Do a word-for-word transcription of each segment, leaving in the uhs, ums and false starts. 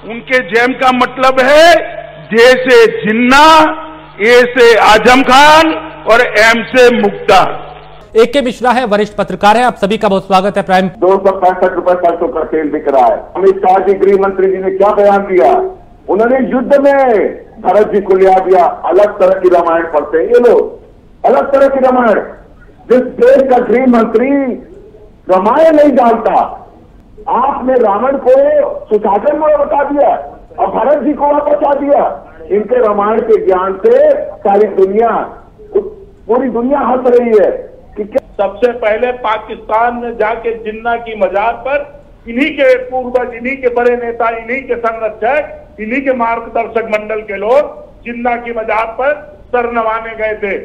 उनके जैम का मतलब है जे से जिन्ना, ए से आजम खान और एम से मुख्तार। ए के मिश्रा है, वरिष्ठ पत्रकार है। आप सभी का बहुत स्वागत है प्राइम। दो सौ पैंसठ रुपए सरसों का तेल बिक रहा है। अमित शाह जी गृह मंत्री जी ने क्या बयान दिया? उन्होंने युद्ध में भरत जी को लिया दिया। अलग तरह की रामायण पढ़ते हैं ये लोग, अलग तरह की रामायण। जिस देश का गृह मंत्री रामायण नहीं जानता, आपने रावण को सुशासन में बता दिया और भरत जी को बचा दिया। इनके रामायण के ज्ञान से सारी दुनिया, पूरी दुनिया हंस रही है कि क्या। सबसे पहले पाकिस्तान में जाके जिन्ना की मजार पर इन्हीं के पूर्वज, इन्हीं के बड़े नेता, इन्हीं के संरक्षक, इन्हीं के मार्गदर्शक मंडल के लोग जिन्ना की मजार पर सर नवाने गए थे।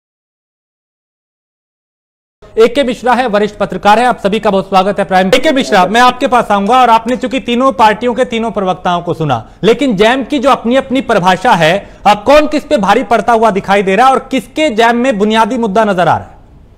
ए के मिश्रा है, वरिष्ठ पत्रकार है। आप सभी का बहुत स्वागत है प्राइम। ए के मिश्रा, मैं आपके पास आऊंगा और आपने चूंकि तीनों पार्टियों के तीनों प्रवक्ताओं को सुना, लेकिन जैम की जो अपनी अपनी परिभाषा है, अब कौन किस पे भारी पड़ता हुआ दिखाई दे रहा है और किसके जैम में बुनियादी मुद्दा नजर आ रहा है?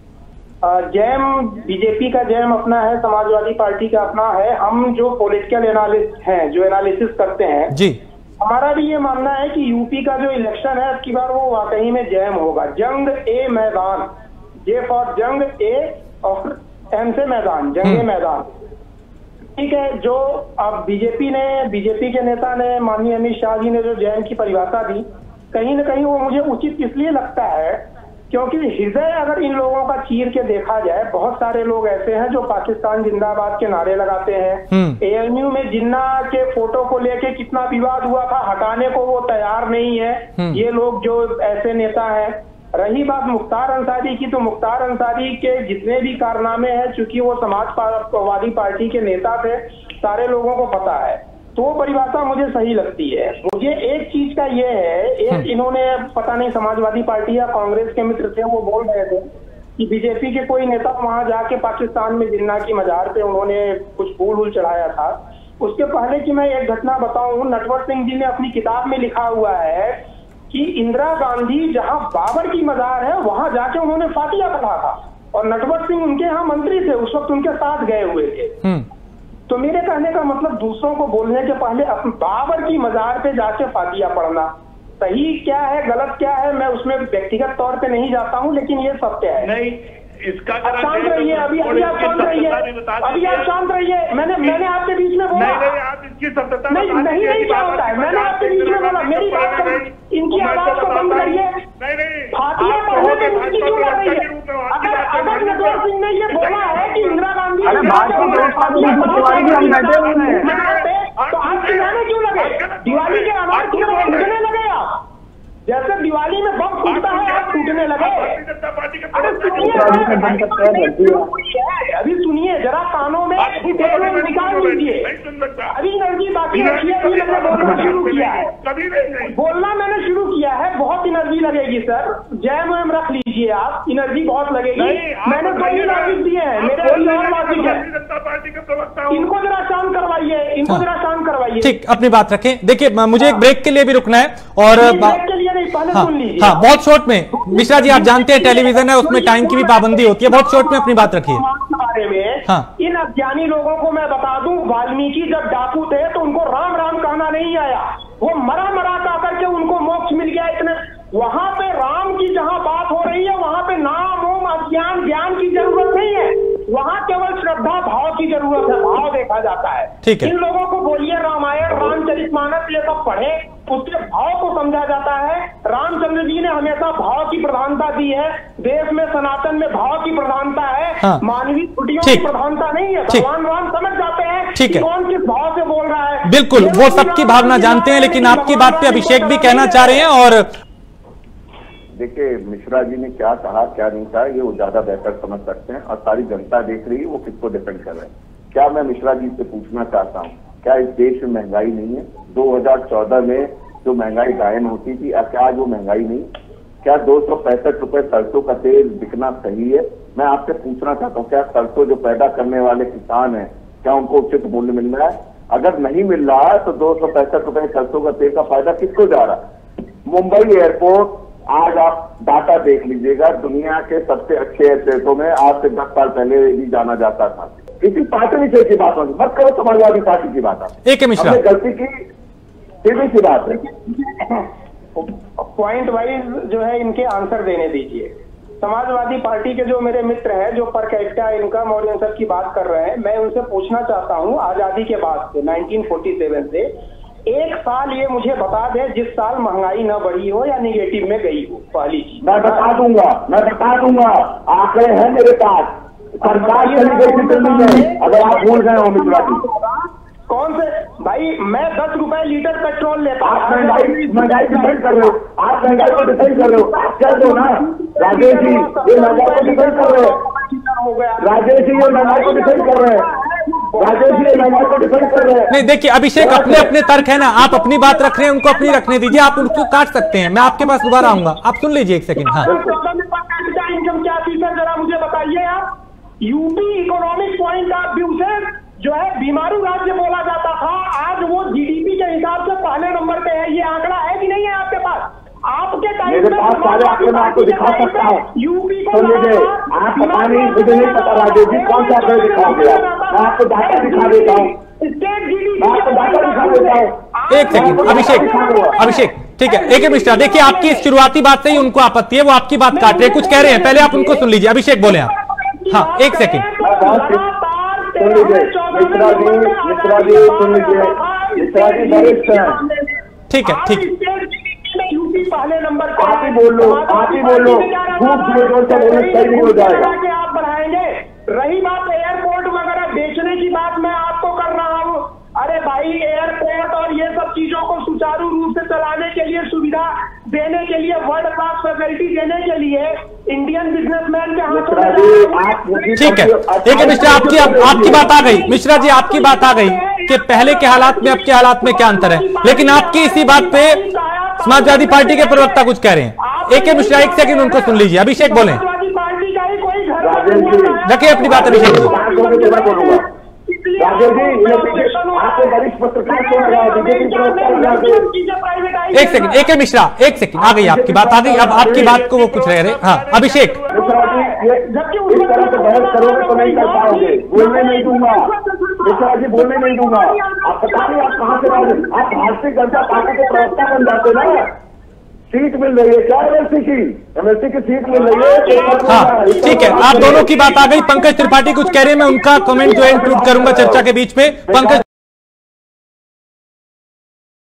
जैम बीजेपी का जैम अपना है, समाजवादी पार्टी का अपना है। हम जो पॉलिटिकल एनालिस्ट हैं, जो एनालिसिस करते हैं जी, हमारा भी ये मानना है कि यूपी का जो इलेक्शन है अब की बार वो वाकई में जैम होगा। जंग ए मैदान, जे फॉर जंग, ए और एम से मैदान, जंग ए मैदान। ठीक है, जो अब बीजेपी ने, बीजेपी के नेता ने, माननीय अमित शाह जी ने जो जैम की परिभाषा दी, कहीं ना कहीं वो मुझे उचित इसलिए लगता है क्योंकि हृदय अगर इन लोगों का चीर के देखा जाए, बहुत सारे लोग ऐसे हैं जो पाकिस्तान जिंदाबाद के नारे लगाते हैं। एएनयू में जिन्ना के फोटो को लेके कितना विवाद हुआ था, हटाने को वो तैयार नहीं है। ये लोग जो ऐसे नेता हैं। रही बात मुख्तार अंसारी की, तो मुख्तार अंसारी के जितने भी कारनामे हैं, चूंकि वो समाजवादी पार्टी के नेता थे, सारे लोगों को पता है, तो वो परिभाषा मुझे सही लगती है। मुझे एक चीज का ये है, एक इन्होंने पता नहीं समाजवादी पार्टी या कांग्रेस के मित्र थे, वो बोल रहे थे कि बीजेपी के कोई नेता वहां जाके पाकिस्तान में जिन्ना की मजार पे उन्होंने कुछ फूल वूल चढ़ाया था। उसके पहले की मैं एक घटना बताऊं, नटवर सिंह जी ने अपनी किताब में लिखा हुआ है कि इंदिरा गांधी जहां बाबर की मजार है वहां जाके उन्होंने फातिया पढ़ा था, और नटवर सिंह उनके यहाँ मंत्री थे, उस वक्त उनके साथ गए हुए थे। तो मेरे कहने का मतलब दूसरों को बोलने के पहले अपने बाबर की मजार पे जाके फातिया पढ़ना सही क्या है, गलत क्या है, मैं उसमें व्यक्तिगत तौर पे नहीं जाता हूँ, लेकिन ये सत्य है। नहीं, इसका शांत रहिए, अभी अभी आप शांत रहिए, अभी आप शांत रहिए। मैंने मैंने आपके बीच में बोला नहीं, आप इसकी सत्यता नहीं नहीं नहीं क्या होता है, मैंने आपके बीच में बोला, मेरी बात कर, इनकी आवाज को बंद करिए। फातिया पढ़ने में मुश्किल क्यों लग रही है? अगर अगर नटवर सिंह ने ये बोला है कि इंदिरा गांधी तो आप चिल्लाने क्यों लगे? दिवाली के आवाज की फूटने लगे आप, जैसे दिवाली में बम फूटता है आप फूटने लगे। अरे सुनिए, अभी सुनिए जरा, कानों में निकाल लीजिए। अभी एनर्जी बाकी रखिए, अभी मैंने बोलना शुरू किया है, बोलना मैंने शुरू किया है। बहुत एनर्जी लगेगी सर, जैम वैम रख लीजिए आप, एनर्जी बहुत लगेगी। मैंने दो ही लॉजिक दिए हैं, मेरे अभी और लॉजिक है। इनको जरा शांत करवाइए, इनको जरा शांत करवाइए। ठीक, अपनी बात रखें। देखिए, मुझे एक ब्रेक के लिए भी रुकना है और ब्रेक के लिए नहीं, पहले हाँ, सुन लीजिए। हाँ, बहुत शॉर्ट में। मिश्रा जी, आप जानते हैं टेलीविजन है, उसमें टाइम की भी पाबंदी होती है। बहुत शॉर्ट में अपनी बात रखिए। बारे में हाँ। इन अज्ञानी लोगों को मैं बता दूं, वाल्मीकि जब डाकू थे तो उनको राम राम कहना नहीं आया, वो मरा मरा कह करके उनको मोक्ष मिल गया। इतने वहां पे राम की जहां बात हो रही है, वहां पे नाम ओम अज्ञान ज्ञान की जरूरत नहीं है, वहां केवल श्रद्धा भाव की जरूरत है, भाव देखा जाता है। ठीक है, इन लोगों को बोलिए रामायण, रामचरितमानस ये सब पढ़े, उसके भाव को समझा जाता है। रामचंद्र जी ने हमेशा भाव की प्रधानता दी है, देश में सनातन में भाव की प्रधानता है, हाँ। मानवीय त्रुटियों की प्रधानता नहीं है। भगवान राम समझ जाते हैं कि कौन किस भाव से बोल रहा है। बिल्कुल, वो सबकी भावना जानते हैं, लेकिन आपकी बात पे अभिषेक भी कहना चाह रहे हैं। और देखिए, मिश्रा जी ने क्या कहा क्या नहीं कहा ये वो ज्यादा बेहतर समझ सकते हैं, और सारी जनता देख रही है वो किसको डिपेंड कर रहे हैं। क्या मैं मिश्रा जी से पूछना चाहता हूँ, क्या इस देश में महंगाई नहीं है? दो हजार चौदह में जो महंगाई गायन होती थी, क्या आज वो महंगाई नहीं? क्या दो सौ पैंसठ रुपए सरसों का तेल बिकना सही है? मैं आपसे पूछना चाहता हूँ, क्या सरसों जो पैदा करने वाले किसान हैं, क्या उनको उचित मूल्य मिल रहा है? अगर नहीं मिल रहा है तो दो सौ पैंसठ रुपए सरसों का तेल का फायदा किसको जा रहा है? मुंबई एयरपोर्ट, आज आप डाटा देख लीजिएगा, दुनिया के सबसे अच्छे एयरपोर्टों में आज से दस साल पहले भी जाना जाता था। किसी पार्टी विषय की बात होगी, मत करो समाजवादी पार्टी की बात। एक मिश्रा, गलती की सीधी सी बात है। पॉइंट वाइज जो है इनके आंसर देने दीजिए। समाजवादी पार्टी के जो मेरे मित्र हैं जो पर कैपिटा इनकम और इन सब की बात कर रहे हैं, मैं उनसे पूछना चाहता हूं आजादी के बाद से नाइनटीन फोर्टी सेवन से एक साल ये मुझे बता दे जिस साल महंगाई न बढ़ी हो या निगेटिव में गई हो। पहली चीज मैं बता दूंगा, मैं बता दूंगा, आंकड़े हैं मेरे पास। सरकार चली गई थी, अगर आप भूल गए हो मिश्रा जी। कौन से भाई, मैं दस रुपए लीटर पेट्रोल लेता हूँ। आप महंगाई महंगाई डिफेंड कर रहे हो, आप महंगाई को डिफेंड कर रहे हो, आप कह दो ना राजेश जी ये महंगाई को डिफेंड कर रहे हो। राजेश जी ये महंगाई को डिफेंड कर रहे हैं, राजेश जी ये महंगाई को डिफेंड कर रहे हैं। नहीं देखिए अभिषेक, अपने अपने तर्क है ना, आप अपनी बात रख रहे हैं, उनको अपनी रखने दीजिए, आप उनको काट सकते हैं। मैं आपके पास दोबारा आऊंगा, आप सुन लीजिए एक सेकंड। हाँ इनकम क्या थी सर, जरा मुझे बताइए आप। UP economic point of view से जो है बीमारू राज्य बोला जाता था, आज वो जीडीपी के हिसाब से पहले नंबर पे है। ये आंकड़ा है कि नहीं है आपके पास? आपके टाइम मेरे पास सारे आंकड़े मैं आपको दिखा सकता हूँ। यूपी को आप पता नहीं, मुझे नहीं पता राजेश जी कौन सा आंकड़े दिखाओगे आप। मैं आपको डाटा दिखा देता हूँ, स्टेट जीडीपी मैं आपको डाटा दिखा देता हूँ। एक सेकंड अभिषेक, अभिषेक ठीक है, एक मिश्रा देखिए आपकी इस शुरुआती बात से ही उनको आपत्ति है, वो आपकी बात काट रहे हैं, कुछ कह रहे हैं, पहले आप उनको सुन लीजिए। अभिषेक बोले आप। हाँ एक सेकंड सुन लीजिए मिश्रा जी, मिश्रा जी सुन लीजिए, मिश्रा जी वरिष्ठ हैं। ठीक है ठीक यूपी पहले नंबर पर। आप ही बोल लो, आप ही बोल लो, खूब जोर से बोले सही नहीं हो जाएगा। आप बढ़ाएंगे। रही बात एयरपोर्ट वगैरह बेचने की बात, मैं आपको कर रहा हूँ। अरे भाई एयरपोर्ट और ये सब चीजों को सुचारू रूप से चलाने के लिए, सुविधा देने के लिए, वर्ल्ड क्लास फैसिलिटी देने के लिए इंडियन बिजनेसमैन के हाथों में। ठीक है ठीक है मिश्रा, आपकी आपकी बात आ गई। मिश्रा जी आपकी बात आ गई कि पहले के हालात में अब के हालात में क्या अंतर है, लेकिन आपकी इसी बात पे समाजवादी पार्टी के प्रवक्ता कुछ कह रहे हैं। एक मिश्रा एक सेकंड उनको सुन लीजिए। अभिषेक बोले, रखिए अपनी बात अभिषेक जी। राजेश जी आपको वरिष्ठ पत्रकार क्यों लगा, बीजेपी प्रवक्ता लगा के। एक सेकंड एक मिश्रा एक सेकंड, आ गई आपकी बात आ गई, अब आपकी बात को वो कुछ रह रहे। हाँ अभिषेक, इस तरह से बहस करोगे तो नहीं कर पाओगे, बोलने नहीं दूंगा मिश्रा जी, बोलने नहीं दूंगा। आप पता नहीं आप कहाँ से आप भारतीय जनता पार्टी के प्रवक्ता बन जाते ना, सीट मिल रही है क्या एमएलसी की, एमएलसी की सीट मिल रही है। हाँ ठीक है, आप दोनों की बात आ गई। पंकज त्रिपाठी कुछ कह रहे हैं, मैं उनका कमेंट जो है इंक्लूड करूंगा चर्चा के बीच में। पंकज